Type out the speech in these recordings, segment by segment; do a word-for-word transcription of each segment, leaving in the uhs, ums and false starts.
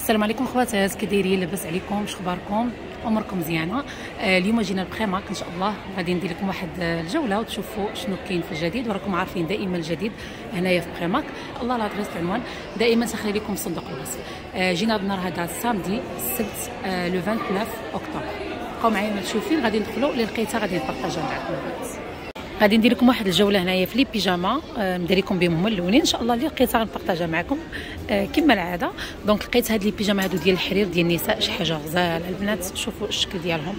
السلام عليكم خواتات، كي دايرين؟ لاباس عليكم؟ شخباركم؟ اموركم مزيانه؟ آه اليوم جينا لبخيماك ان شاء الله، غادي ندير لكم واحد الجوله وتشوفوا شنو كاين في الجديد. وراكم عارفين دائما الجديد هنايا في بخيماك. الله لا تغيس العنوان، دائما تخلي لكم صندوق الوصف. آه جينا النهار هذا السامدي السبت آه لو تسعة وعشرين اكتوبر. بقاو معايا ما تشوفين، غادي ندخلوا اللي لقيتها غادي نبارطاجها معكم. غادي ندير لكم واحد الجوله هنايا في لي بيجاما، آه ندير لكم بهم هما الاولين ان شاء الله. اللي لقيتها غنبارطاجها معكم آه كما العاده. دونك لقيت هاد لي بيجاما هادو ديال الحرير ديال النساء، شي حاجه غزاله البنات. شوفوا الشكل ديالهم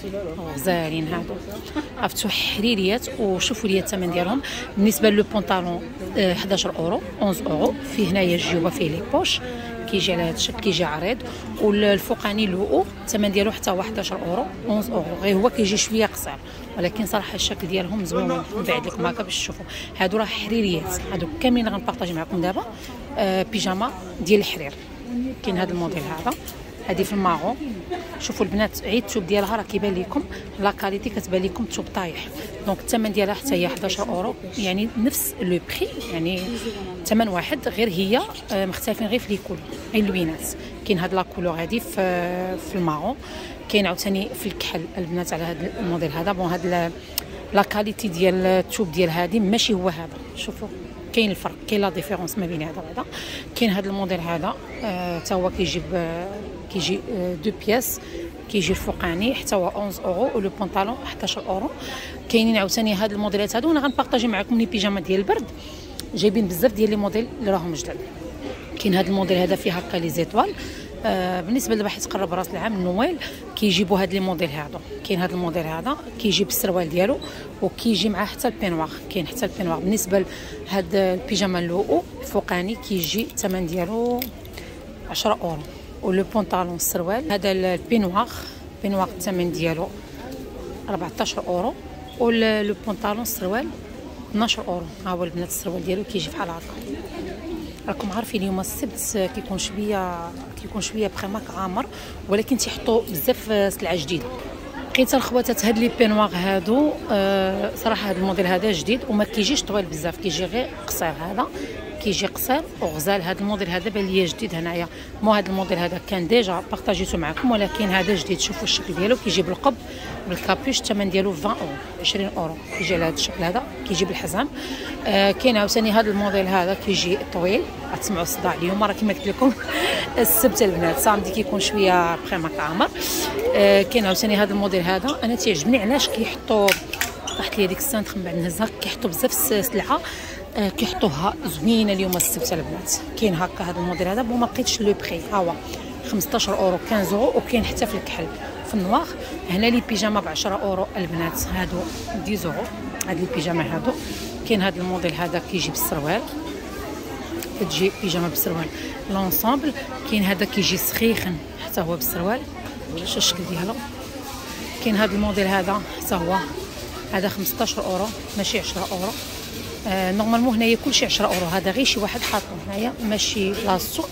غزالين هادو، عرفتوا حريريات. وشوفوا لي الثمن ديالهم. بالنسبه لو بونطالون آه حداش اورو احد عشر اورو. فيه هنايا الجيوبه، فيه لي بوش، كيجي على هذا الشكل، كيجي عريض. والفوقاني لو الثمن ديالو حتى هو حداش اورو احد عشر اورو، غير هو كيجي شويه قصير، ولكن صراحه الشكل ديالهم زوين. نبعد لكم هكا باش تشوفوا. هادو راه حريريات، هادو كاملين غنبارطاجي معكم دابا. آه بيجاما ديال الحرير. كاين هذا الموديل هذا، هذه في الماغون. شوفوا البنات، عيد الثوب ديالها راه كيبان لكم لا كاليتي، كتبان لكم ثوب طايح. دونك الثمن ديالها حتى هي حداش اورو، يعني نفس لو بري، يعني ثمن واحد، غير هي مختلفين غير في لي كولور، غير اللوينات. كاين هاد لا كولور هادي في في الماغون، كاين عاوتاني في الكحل البنات على هذا الموديل هذا. بون هاد لا كاليتي ديال الثوب ديال هادي ماشي هو هذا. شوفوا كاين الفرق، كاين لا ديفيرونس ما بين هذا وهذا. كاين هذا الموديل هذا حتى آه هو كيجيب آه كيجي آه دو بياس، كيجي الفوقاني حتى هو احد عشر اورو، ولو بونطالون حداش اورو. كاينين عاوتاني هاد الموديلات هادو. انا غنبارطاجي معكم لي بيجاما ديال البرد، جايبين بزاف ديال لي موديل اللي راهم جداد. كاين هذا الموديل هذا فيه هكا لي زيتوال. آه بالنسبه دابا حيت قرب راس العام النويل، كيجيبوا هاد لي موديل هادو. كاين هذا الموديل هذا كيجي بالسروال ديالو، وكيجي معاه حتى البينوار. كاين حتى البينوار. بالنسبه لهاد البيجاما اللؤو الفوقاني كيجي الثمن ديالو عشرة اورو، ولو بونطالون السروال هذا البينوار بينوار الثمن ديالو أربعطاش اورو، ولو بونطالون السروال اثناش اورو. ها هو البنات السروال ديالو كيجي بحال هكا. راكم عارفين اليوم السبت كيكون شويه كيكون شويه بخيماك عامر، ولكن تيحطوا بزاف سلعه جديده. لقيت الخواتات هاد لي بينوار هادو آه صراحه هاد الموديل هذا جديد وما كيجيش طويل بزاف، كيجي غير قصير. هذا كيجي قصير وغزال. هذا الموديل هذا بان ليا جديد هنايا. مو هذا الموديل هذا كان ديجا بارطاجيته معكم، ولكن هذا جديد. شوفوا الشكل ديالو، كيجي بالقب بالكابوش. الثمن ديالو عشرين اورو عشرين اورو. كيجي على هذا الشكل هذا، كيجي بالحزام. آه كاين عاوتاني هذا الموديل هذا كيجي طويل. غتسمعوا الصداع اليوم، راه كما قلت لكم السبت البنات سامدي كيكون شويه بخيماك عامر. آه كاين عاوتاني هذا الموديل هذا. انا تيعجبني علاش كيحطوا، طاحت لي هذيك السانتر من بعد نهزها، كيحطوا بزاف سلعه آه كيحطوها زوينه اليوم السبت البنات. كاين هكا هذا الموديل هذا، بون ما لقيتش لو بري، ها هو خمسطاش اورو خمسة اورو. وكاين حتى في الكحل في النواغ. هنا لي بيجاما ب عشرة اورو البنات، هادو عشرة اورو. هاد لي بيجاما هادو. كاين هذا الموديل هذا كيجي بالسروال، كتجي بيجاما بالسروال لونسامبل. كاين هذا كيجي سخيخن حتى هو بالسروال، شوف الشكل ديالو. كاين هذا الموديل هذا حتى هو، هذا خمسطاش اورو ماشي عشرة اورو. آه نورمالمون هنايا كلشي عشرة اورو، هذا غير شي واحد حاطو هنايا ماشي بلاصتو.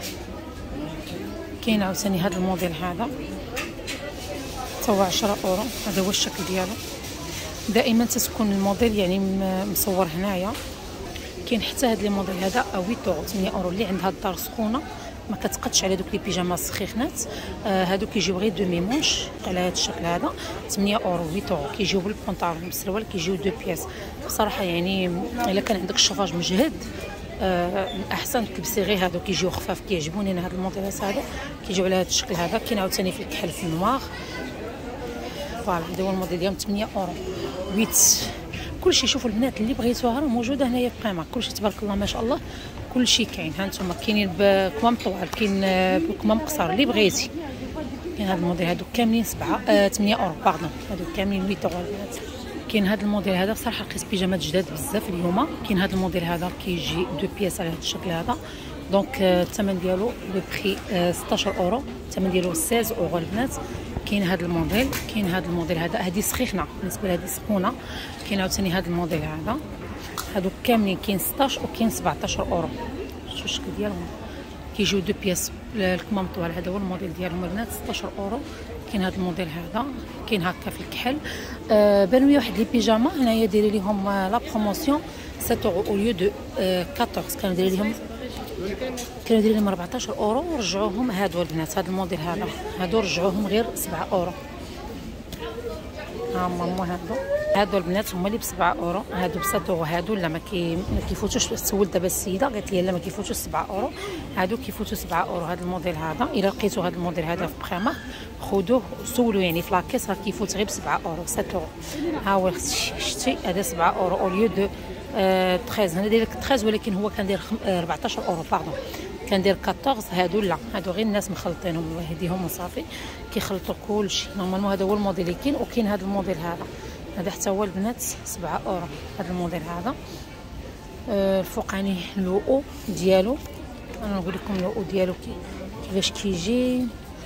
كاين عاوتاني هذا الموديل هذا حتى هو عشرة اورو. هذا هو الشكل ديالو. دائما تتكون الموديل يعني مصور هنايا. كاين حتى هذا الموديل هذا ثمانية اورو ثمانية اورو. اللي عندها الدار سخونه ما كتقدش على دوك لي بيجاما السخيخنات، آه هادو كيجيو غير دومي مونش على هذا الشكل هذا. ثمانية اورو ثمانية اورو. كيجيو بالبونطالون بالسروال، كيجيو دو بياس. بصراحه يعني الا كان عندك الشوفاج مجهد آه احسن تلبسي غير هادو، كيجيو خفاف. كيعجبوني انا هاد الموديلات هادو، كيجيو على هذا الشكل هذا. كاين عاوتاني في الكحل في النواغ. فوالا هذا هو الموديل ديالهم ثمانية اورو ثمانية. كلشي شوفوا البنات اللي بغيتوها راه موجوده هنايا في قيمه. كلشي تبارك الله ما شاء الله، كلشي كاين. ها نتوما كاينين بكمام طوال، كاين بكمام قصار اللي بغيتي. كاين هذا الموديل هادو كاملين سبعة آه ثمانية اورو باردون. هادو كاملين ثمانية اورو البنات. كاين هذا الموديل هذا بصراحه لقيت بيجامات جداد بزاف اليوم. كاين هذا الموديل هذا كيجي دو بياس على هذا الشكل هذا. دونك الثمن ديالو لو بري ستطاش اورو، الثمن ديالو ستة عشر اورو البنات. كاين هذا الموديل، كاين هذا الموديل هذا. هذه سخيخنه بالنسبه لهذه سخونه. كاين عاوتاني هذا الموديل هذا. هادو كاملين كاين ستطاش وكاين سبعطاش اورو. شوفوا الشكل ديالهم، كيجيو دو بياس الكمام طوال. هذا هو الموديل ديالهم البنات ستطاش اورو. كاين هذا الموديل هذا، كاين هكا في الكحل. آه بانوا لي واحد لي بيجاما هنايا دايرين ليهم لا بروموسيون سبعة اورو او ليو دو أربعطاش. كانوا دايرين لهم كانوا دايرين لهم أربعطاش اورو ورجعوهم هادو البنات. هاد الموديل هذا هادو رجعوهم غير سبعة اورو. ها هما هادو هادو البنات هما اللي بسبعة اورو. هادو بسبعة اورو هادو لا ما كي ما كيفوتوش. سولت دابا السيده قالت لي لا ما كيفوتوش سبعة اورو. هادو كيفوتوا سبعة اورو. هاد الموديل هذا الا لقيتوا هاد الموديل هذا في بخيمه خذوه سولوا يعني في لاكيس راه كيفوت غير بسبعة اورو سبعة اورو. ها هو شتي هذا سبعة اورو او ليو دو أه تلطاش. انا داير لك تلطاش ولكن هو كندير أربعطاش اورو باردون. كندير أربعطاش. هادو لا هادو غير الناس مخلطينهم الله يهديهم وصافي كيخلطوا كلشي. نورمالمون هذا هو الموديل اللي كاين. وكاين هذا الموديل هذا هذا حتى هو البنات سبعة اورو. هذا الموديل هذا أه الفوقاني لو او ديالو انا نقول لكم لو او ديالو كي كيفاش كيجي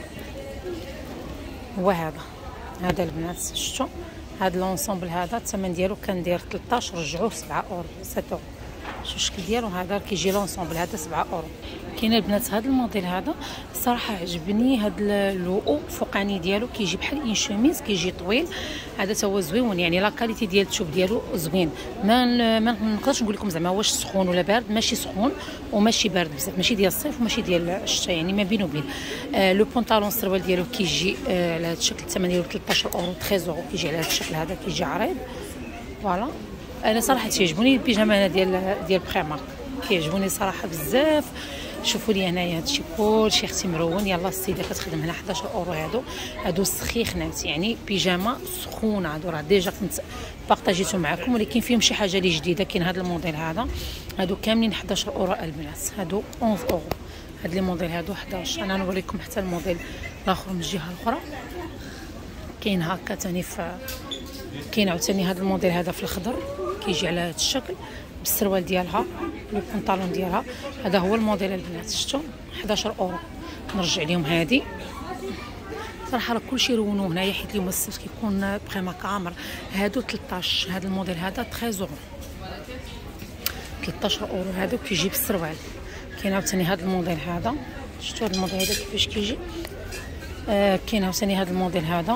هو هذا. هذا البنات شفتوا هذا لونسومبل هذا الثمن ديالو كندير تلطاش رجعوه سبعة اورو سبعة اورو. شوف الشكل ديالو هذا كيجي لونسومبل هذا سبعة اورو. كاين البنات هذا الموديل هذا الصراحه عجبني. هذا اللو فوقاني ديالو كيجي بحال ان شوميز كيجي طويل. هذا تا هو زوين يعني لا كاليتي ديال الثوب ديالو زوين. ما ما نقدرش نقول لكم زعما واش سخون ولا بارد. ماشي سخون وماشي بارد بزاف. ماشي ديال الصيف وماشي ديال الشتاء يعني ما بين وبين. آه لو بونطالون السروال ديالو كيجي آه على هذا الشكل. الثمن ديالو تلطاش اورو تلطاش اورو. كيجي على هذا الشكل هذا كيجي عريض فوالا. انا صراحه تيعجبوني البيجامه ديال ديال بخيمارك كيعجبوني صراحه بزاف. شوفوا لي هنايا هادشي كلشي اختي مرون. يلا السيده كتخدم هنا أحد عشر اورو. هادو هادو سخيخنات يعني بيجامه سخونه. هادو راه ديجا كنت بارطاجيتو معكم ولكن فيهم شي حاجه اللي جديده. كاين هذا الموديل هذا هادو كاملين أحد عشر اورو البنات. هادو أحد عشر اورو. هاد لي موديل هادو أحد عشر. انا نوريكم حتى الموديل الاخر من الجهه الاخرى. كاين هكا ثاني في كاين عاوتاني هذا الموديل هذا في الخضر كيجي على هذا الشكل بالسروال ديالها والبنطلون ديالها. هذا هو الموديل البنات شفتوا أحد عشر اورو. نرجع لهم هذه صراحه راه كلشي رونوه هنايا حيت اليوم السبت كيكون بخيمه كامر. هادو تلطاش. هذا الموديل هذا تلطاش اورو تلطاش اورو. هادو كيجي بالسروال. كاين عاوتاني هذا الموديل هذا شفتوا هذا الموديل هذا كيفاش كيجي. آه كاين عاوتاني هذا الموديل هذا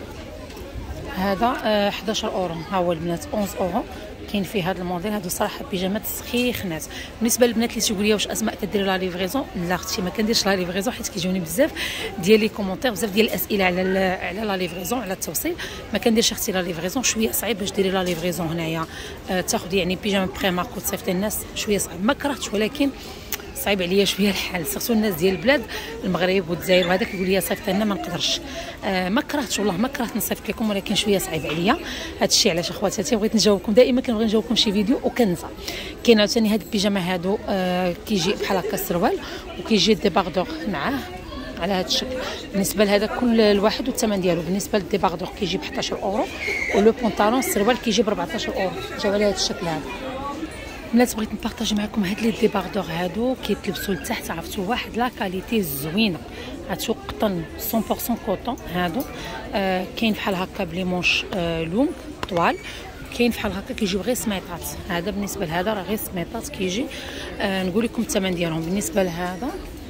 هذا آه أحد عشر اورو. ها هو البنات أحد عشر اورو. كاين فيه هذا الموديل. هادو صراحه بيجامات سخيخنات. بالنسبه للبنات اللي تيقول لي واش اسماء كدير لا ليفريزون لا اختي ما كنديرش لا ليفريزون حيت كيجوني بزاف ديال لي كومونتير بزاف ديال الاسئله على على لا ليفريزون على التوصيل. ما كنديرش اختي لا ليفريزون. شويه صعيب باش ديري لا ليفريزون هنايا آه تاخذي يعني بيجامه بريمارك وتصيفطي الناس شويه صعيب. ما كرهتش ولكن صعيب عليا شويه الحال. سيرتو الناس ديال البلاد المغرب والجزائر وهذا كيقول لي صيفط لنا ما نقدرش. آه ما كرهتش والله ما كرهت نصيفط لكم ولكن شويه صعيب عليا هذا الشيء. علاش اخواتاتي بغيت نجاوبكم دائما كنبغي نجاوبكم شي فيديو وكنسى. كاين عاوتاني هاد البيجامه هادو آه كيجي بحال هكا السروال وكيجي ديباردور معاه على هذا الشكل. بالنسبه لهذا كل الواحد والثمن ديالو. بالنسبه للديباردور كيجي ب أحد عشر اورو ولو بونطالون السروال كيجي ب أربعطاش اورو. جاو على هذا الشكل هذا. بنات بغيت نبارطاجي معكم هاد لي ديباردور هادو كيتلبسوا لتحت. عرفتوا واحد لا كاليتي زوينه. هادشو قطن مية بالمية كوطون هادو. آه كاين بحال هكا بلي مونش آه لونغ طوال. كاين بحال هكا كيجيو غير سميطات. هذا بالنسبه لهذا راه غير سميطات كيجي. آه نقول لكم الثمن ديالهم. بالنسبه لهذا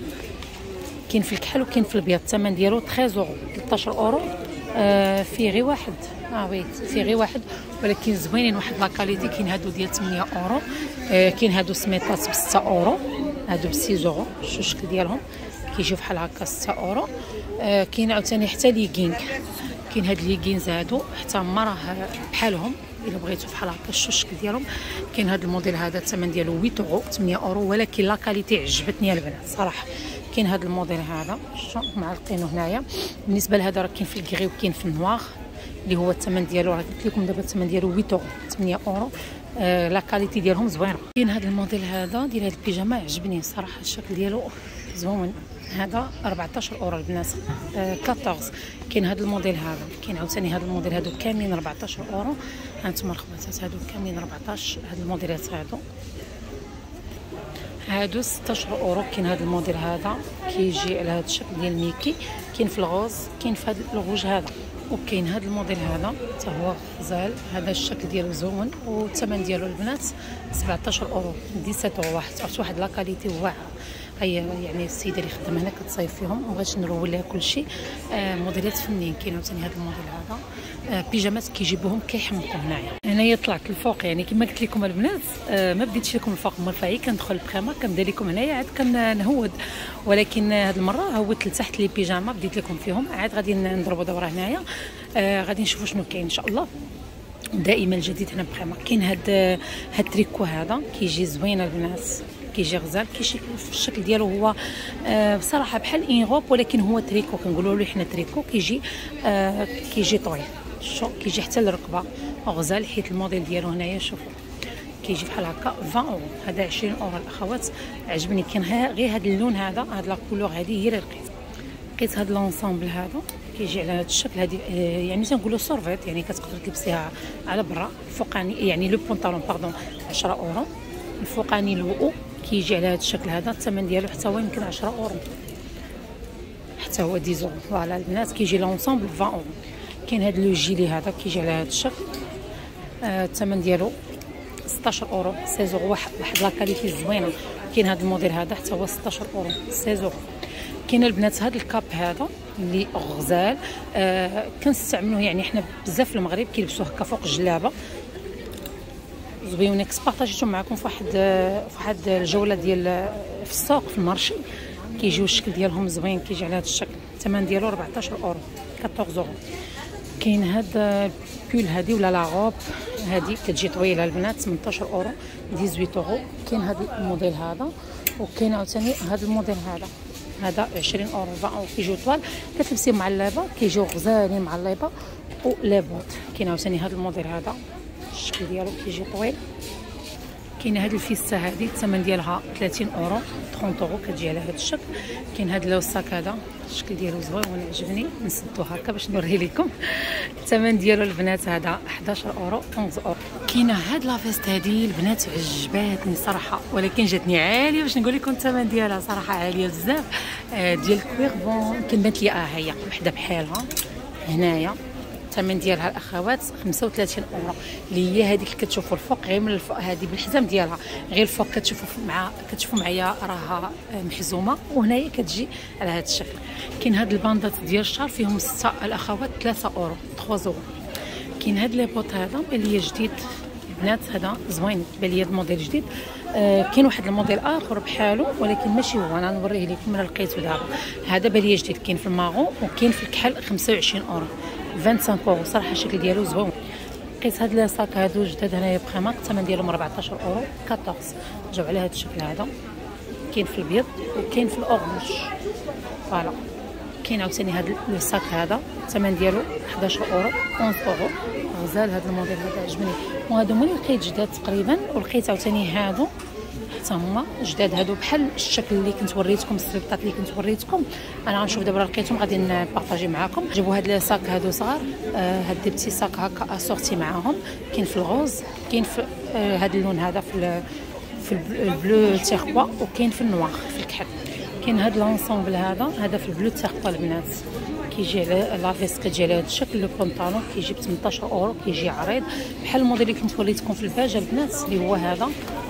كاين في الكحل وكاين في الابيض. الثمن ديالو تلطاش اورو تلطاش اورو. آه فيه غير واحد اه وي فيه غير واحد ولكن زوينين واحد لا كاليتي. كاين هادو ديال ثمانية اورو. آه كاين هادو سميطات ب ستة اورو. هادو ب ستة اورو. شوف الشكل ديالهم كيجيو بحال هكا ستة اورو. آه كاين عاوتاني حتى ليغينغ. كاين هاد ليغينز هادو حتى هما راه بحالهم الا بغيتو بحال هكا. شوف الشكل ديالهم. كاين هاد الموديل هذا الثمن ديالو ثمانية اورو ثمانية اورو ولكن لا كاليتي عجبتني البنات صراحه. كاين هذا الموديل هذا شوفوا معلقينه هنايا. بالنسبه لهذا راه كاين في الكغي وكاين في النوار اللي هو الثمن ديالو راه قلت لكم دابا الثمن ديالو ثمانية اورو ثمانية اورو. آه لا كاليتي ديالهم زوينه. كاين هذا الموديل هذا ديال هذه البيجامه عجبني صراحه الشكل ديالو زوين. هذا أربعطاش اورو البنات آه أحد عشر. كاين هذا الموديل هذا. كاين عاوتاني هذا الموديل هادو كاملين أربعطاش اورو. هانتوما الخواتات هادو كاملين أربعطاش. هاد الموديلات هادو هادو ستة عشر اورو. كاين هذا الموديل هذا كيجي على هذا الشكل ديال ميكي. كاين في الغوز كاين في هذا الغوج هذا. وكاين هذا الموديل هذا حتى هو غزال. هذا الشكل ديالو زوين والثمن ديالو البنات سبعطاش اورو سبعة عشر اورو. واحد عرفت واحد لا كاليتي واعره. كتلقاي يعني السيده اللي خدامه هنا كتصايب فيهم، مبغيتش نرول لها كلشي. آه موديلات فنيين. كاين عاوتاني هذا الموديل هذا آه بيجامات كيجيبوهم كيحمقوا هنايا. هنايا طلعت الفوق، يعني كما قلت لكم البنات آه ما بديتش لكم الفوق مرفعي، كندخل البخيمه كنبدا لكم هنايا عاد كنهود، ولكن هذه المره هودت لتحت لي بيجاما بديت لكم فيهم، عاد غادي نضربوا دوره هنايا. آه غادي نشوفوا شنو كاين ان شاء الله. دائما الجديد هنا بخيمه. كاين هاد هاد التريكو هذا كيجي زوين البنات، كيجي غزال، كيجي في الشكل ديالو هو آه بصراحه بحال انغوب، ولكن هو تريكو كنقولوا له حنا تريكو. كيجي آه كيجي طويل، شو كيجي حتى للركبه غزال، حيت الموديل ديالو هنايا شوفوا كيجي بحال هكا عشرين اورو. هذا عشرين اورو الاخوات، عجبني. كاين غير هذا اللون هذا، هاد لا كولور هذه هي اللي لقيت. لقيت هاد لونسومبل هذا كيجي على هذا الشكل، هذه يعني تنقولوا سورفيت، يعني كتقدر تلبسيها على برا. الفوقاني يعني لو بونطالون باردون عشرة اورو، الفوقاني الوؤو كيجي على هذا الشكل هذا. الثمن ديالو حتى هو يمكن عشرة اورو، حتى هو عشرة اورو. فوالا البنات كيجي لونسومبل عشرين اورو. كاين هذا لو جيلي هذا كيجي على هذا الشكل، آه الثمن ديالو ستطاش اورو، ستة اورو. واحد واحد لا كاليتي زوينه. كاين هذا الموديل هذا حتى هو ستطاش اورو، ستة اورو. كاين البنات هذا الكاب هذا اللي غزال، آه كنستعملوه يعني حنا بزاف في المغرب كيلبسوه هكا فوق الجلابه. زويون اكسبارطاجيتهم معكم في واحد في واحد الجوله ديال في السوق في المارشي. كيجيو الشكل ديالهم زوين، كيجي على هذا الشكل. الثمن ديالو أربعطاش اورو، أربعطاش اورو. كاين هذا البول هذه ولا لا غوب هذه كتجي طويله البنات، ثمنطاش اورو، ثمانية عشر اورو. كاين هذا الموديل هذا، وكاين عاوتاني هذا الموديل هذا، هذا عشرين اورو، عشرين اورو. كيجيو طوال كتلبسيهم مع اللابه، كيجيو غزالين مع اللابه ولابوط. كاين عاوتاني هذا الموديل هذا الشكل ديالو كيجي طويل. كاين هذه الفيستا هذه الثمن ديالها ثلاثين اورو، ثلاثين اورو كتجي على هذا الشكل. كاين هذا لوساك هذا الشكل ديالو زوين وانا عجبني، نسدو هكا باش نوريه لكم. الثمن ديالو البنات هذا أحد عشر اورو، اثنا عشر اورو. كاينه هاد لافيست هذه البنات عجباتني صراحه، ولكن جاتني عاليه باش نقول لكم الثمن ديالها صراحه عاليه بزاف. آه ديال الكوير بون كنبات لي اه هي وحده بحالها هنايا. الثمن ديالها الاخوات خمسة وثلاثين اورو، اللي هي هذيك اللي كتشوفوا الفوق غير من الفوق، هذه بالحزام ديالها غير الفوق كتشوفوا مع كتشوفوا معايا راها محزومه، وهنايا كتجي على هذا الشكل. كاين هاد الباندات ديال الشعر فيهم ستة الاخوات، ثلاثة اورو، ثلاثة اورو. كاين هاد لي بوط هذا اللي هي جديد البنات، هذا زوين بان لي الموديل جديد. آه كاين واحد الموديل اخر بحالو ولكن ماشي هو، انا نوريه لكم انا لقيته دابا. هذا بان لي جديد، كاين في الماغو وكاين في الكحل خمسة وعشرين اورو، خمسة وعشرين اورو. صراحه الشكل ديالو زوين. لقيت هاد الصاك هادو جداد هنايا بخيماك، الثمن ديالهم أربعطاش اورو، أربعطاش جاو على هاد الشكل هذا. كاين في الابيض وكاين في الاورنج. فوالا كاين عاوتاني هاد الصاك هذا الثمن ديالو أحد عشر اورو، اثنا عشر اورو. غزال هذا الموديل هذا عجبني، وهادو هما اللي لقيت جداد تقريبا. ولقيت عاوتاني هادو حتى هما جداد، هادو بحال الشكل اللي كنت وريتكم، السليبطات اللي كنت وريتكم. انا غنشوف دابا لقيتهم غادي نبارطاجي معاكم. جابوا هاد الصاك هادو صغار، آه هاد بتي صاك هكا اسورتي معاهم. كاين في الغوز، كاين في آه هاد اللون هذا في في البلو تيركوا، وكاين في النوار في الكحل. كاين هاد لونسومبل هذا هذا في البلو تيركوا البنات، كيجي على لافيست كتجي على هذا الشكل. لو بونطالون كيجي ب ثمنطاش اورو، كيجي عريض بحال الموديل اللي كنت وريتكم في الباج البنات اللي هو هذا.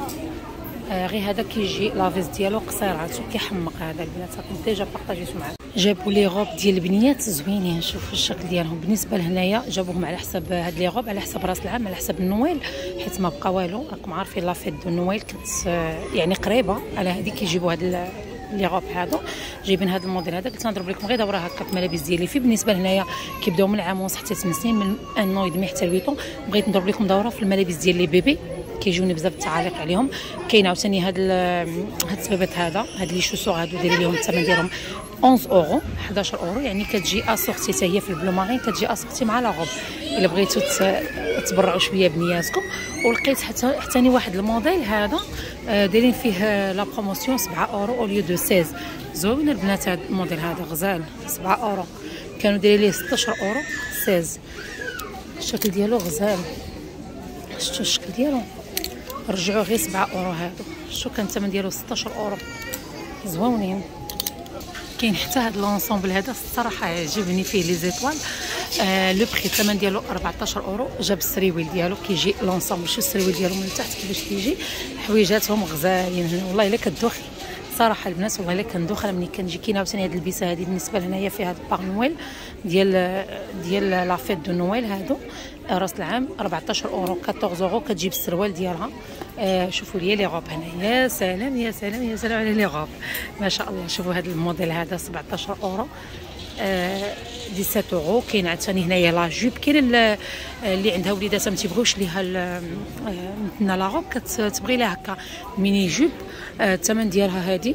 آه غير هذا كيجي لافيست ديالو قصيرات وكيحمق. هذا البنات راكم ديجا بارطاجيتو معاكم. جابوا لي غوب ديال البنيات زوينين، شوفوا الشكل ديالهم. بالنسبه لهنايا جابوهم على حساب هاد لي غوب، على حساب راس العام، على حساب النويل، حيت ما بقى والو. راكم عارفين لافيت دو النويل كنت يعني قريبه على هذه، كيجيبوا هاد لي غوب هادو. جايبين هذا الموديل هذا، قلت نضرب لكم غير دوره هكا في الملابس ديالي. في بالنسبه لهنايا كيبداو من عام ونص حتى ثمان سنين، من ان نو ودمي حتى ثمانية. بغيت نضرب لكم دوره في الملابس ديال لي بيبي، كيجوني بزاف التعاليق عليهم. كاين عاوتاني هاد هاد الصبيبات هذا، هاد لي شوسو هادو دايرين لهم الثمن ديالهم اثنا عشر اورو، أحد عشر اورو. يعني كتجي اسورتي حتى هي في البلو مارين، كتجي اسورتي مع لا غوب الا بغيتو تبرعوا شويه بنياتكم. ولقيت حتى حتى واحد الموديل هذا دايرين فيه لا بروموسيون سبعة اورو او ليو دو ستة. زوين البنات هذا الموديل هذا غزال، سبعة اورو. كانوا دايرين ليه ستطاش اورو، ستة. الشكل ديالو غزال، شفتوا الشكل ديالو. رجعوا غير سبعة اورو هادو. شو كان الثمن ديالو ستطاش اورو، زوينين. كاين حتى هاد لونسومبل هذا الصراحه عجبني، فيه لي زيطوال. آه لو بري الثمن ديالو أربعطاش اورو. جاب السريويل ديالو، كيجي لونسومبل. شو السريويل ديالو من تحت كيفاش كيجي، حويجاتهم غزالين والله الا كدوخي. صراحه البنات والله الا كندوخ ملي كنجي كاينه عاوتاني هاد البيسه هادي بالنسبه لهنايا فيها هاد باغ نويل ديال ديال لا فيت دو نويل هادو راس العام أربعطاش اورو أربعطاش اورو كتجيب السروال ديالها. آه شوفوا لي لي غوب هنا، يا سلام يا سلام يا سلام على لي غوب ما شاء الله. شوفوا هذا الموديل هذا سبعطاش اورو آه سبعطاش اورو. كاين عاوتاني هنايا لا جوب، كاين اللي عندها وليدات ما تيبغيوش ليها مثلنا لا غوب كتبغي لها هكا ميني جوب. آه الثمن ديالها هذه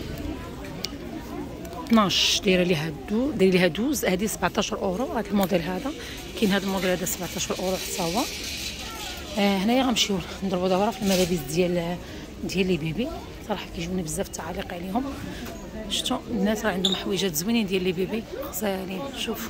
اثناش دايره ليها دو دايره ليها دوز، هذه سبعطاش اورو. هذا الموديل هذا كاين هذا الموديل هذا سبعطاش اورو حتى هو. آه هنايا غنمشيو نضربوا دوره في الملابس ديال ديال لي بيبي. صراحه كيجوني بزاف التعاليق عليهم. شفتوا الناس راه عندهم حويجات زوينين ديال لي بيبي غزالين. شوف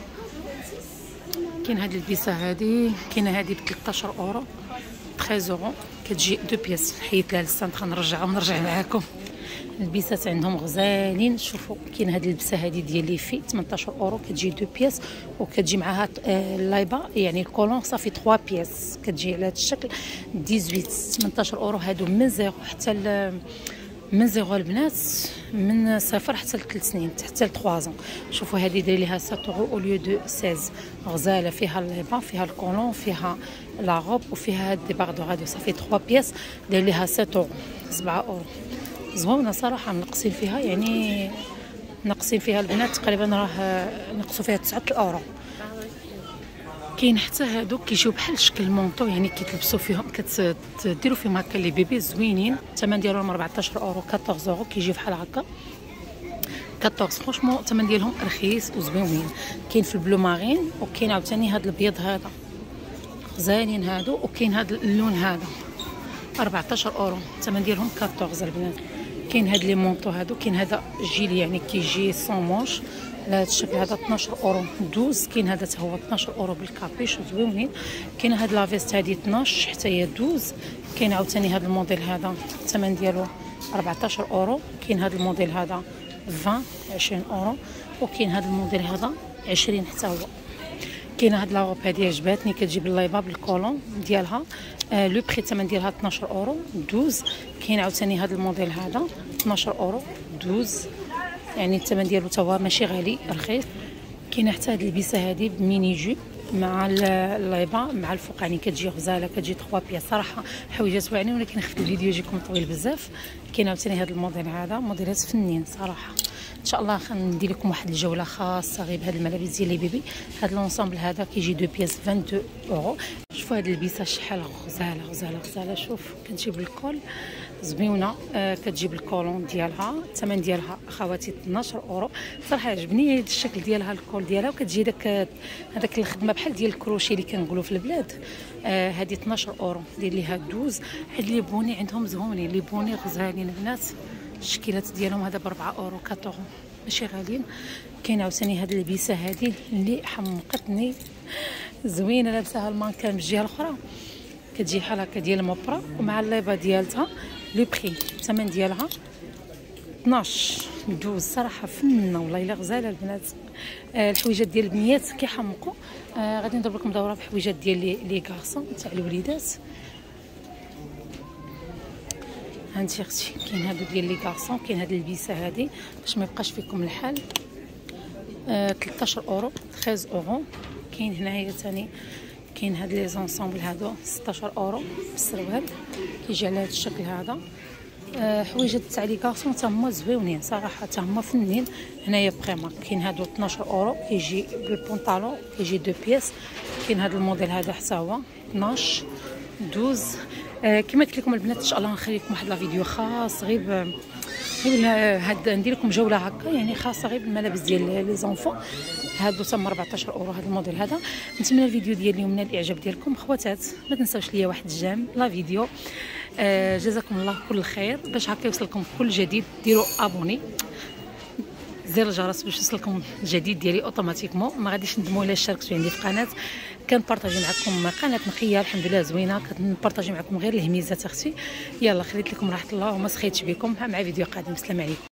كاين هاد البيسه هادي، كاينه هادي ب ثلاثطاش اورو تريز اورو كتجي دو بياس. حيت لها الستاند غنرجعها ونرجع معاكم. البيسات عندهم غزالين. شوفوا كاين هاد اللبسه هادي ديال لي في ثمنطاش اورو كتجي دو بياس وكتجي معاها اللايبا يعني الكولون صافي ثلاثة بياس كتجي على هذا الشكل ثمنطاش ثمنطاش اورو. هادو من زيرو حتى من زيرو البنات، من صفر حتى لثلاث سنين حتى لثلاثة. شوفوا هذه داير ليها سبعة اورو او ليو دو ستة. غزاله فيها الليبا فيها الكولون فيها لا غوب وفيها هاد دي باغ دو غاديو صافي ثلاثة بياس داير ليها سبعة اورو سبعة اورو. زوينه صراحه منقصين فيها يعني ناقصين فيها البنات تقريبا راه نقصوا فيها تسعة اورو. كاين حتى هادوك كيجيو بحال شكل مونطو يعني كيتلبسوا فيهم كتديروا فيهم هكا لي بيبي زوينين. الثمن ديالهم أربعطاش اورو أربعطاش اورو كيجيو بحال هكا أربعطاش. فرونشمون الثمن ديالهم رخيص وزوينين. كاين في البلو مارين وكاين عاوتاني هاد الابيض هذا غزالين هادو، وكاين هاد اللون هذا أربعطاش اورو الثمن ديالهم أربعطاش البنات. كاين هاد لي مونطو هادو، كاين هذا جيل يعني كيجي سون مونش على هذا الشكل هذا اثناش اورو دوز. كاين هذا حتى هو اثناش اورو بالكابيش زوينين. كاين هاد لا فيست هادي اثناش حتى هي دوز. كاين عاوتاني هاد الموديل هذا الثمن ديالو أربعطاش اورو. كاين هاد الموديل هذا عشرين اورو وكاين هاد الموديل هذا عشرين حتى هو. كاينه هاد لاغوب هادي عجباتني كتجيب اللايبا بالكولون ديالها. آه لو بري الثمن ديالها اثناش اورو دوز. كاين عاوتاني هاد الموديل هذا اثناش اورو دوز يعني الثمن ديالو تا هو ماشي غالي رخيص. كاينه حتى هاد البيسه هادي بميني جوب مع اللايبا مع الفوقاني كتجي غزاله كتجي ثلاثة بياس. صراحه حويجات واعرين ولكن خفت الفيديو يجيكم طويل بزاف. كاين عاوتاني هاد الموديل هذا موديلات فنين صراحه. ان شاء الله غندير لكم واحد الجوله خاصه غير بهاد الملابس ديال لي بيبي. هاد لونسامبل هذا كيجي دو بياس اثنين وعشرين اورو. شوفوا هاد البيسه شحال غزاله غزاله غزاله. شوف كتجيب الكول زوينه. آه كتجيب الكولون ديالها الثمن ديالها اخواتي اثناش اورو. صراحه عجبني هاد الشكل ديالها الكول ديالها وكتجي داك هذاك الخدمه بحال ديال الكروشي اللي كنقولوا في البلاد. آه هذه اثناش اورو دير ليها دوز. هاد لي بوني عندهم زوينين لي بوني غزالين البنات. الشكيلات ديالهم هذا ب أربعة اورو أربعة اورو ماشي غاليين. كاين عاوتاني هاد البيسه هادي اللي حمقتني زوينه لابساها المانكان من الجهه الاخرى كتجي بحال هكا ديال المبرا ومع الليبه ديالتها. لو بري الثمن ديالها اثناش دوز. صراحه فنه والله الا غزاله البنات. آه الحويجات ديال البنيات كيحمقوا. آه غادي نضرب لكم دوره بحويجات ديال لي لي كارسون تاع الوليدات. هانتي اختي كاين هادو ديال لي كارسون. كاين هاد البيسه هادي باش ما يبقاش فيكم الحال آه ثلاثطاش اورو تريز اورو. كاين هنايا ثاني كاين هاد لي زونسومبل هادو ستطاش اورو بالسروال كيجي على هاد الشكل هذا. آه حويجات تاع لي كارسون تا هما زويونين صراحه تا هما فنين. هنايا بريما كاين هادو اثناش اورو كيجي بالبونطالون كيجي دو بياس. كاين هاد الموديل هذا حتى هو اثناش دوز. آه كما قلت لكم البنات ان شاء الله نخلي لكم واحد لا فيديو خاص غير غير هاد ندير لكم جوله هكا يعني خاصه غير بالملابس ديال لي زونفون. هادو تما أربعطاش اورو هاد الموديل هذا. نتمنى الفيديو ديال اليوم نال الاعجاب ديالكم خواتات. ما تنساوش ليا واحد الجيم لا فيديو. آه جزاكم الله كل خير. باش هكا يوصلكم كل جديد ديروا ابوني زر الجرس باش يوصلكم الجديد ديالي اوتوماتيكمون. ما غاديش ندموا الا شاركتوا عندي في قناه. كنبارطاجي معكم قناه نقيه الحمد لله زوينه. كنبارطاجي معكم غير الهميزات اختي. يلا خليت لكم راحه الله وما سخيتش بكم مع فيديو قادم. السلام عليكم.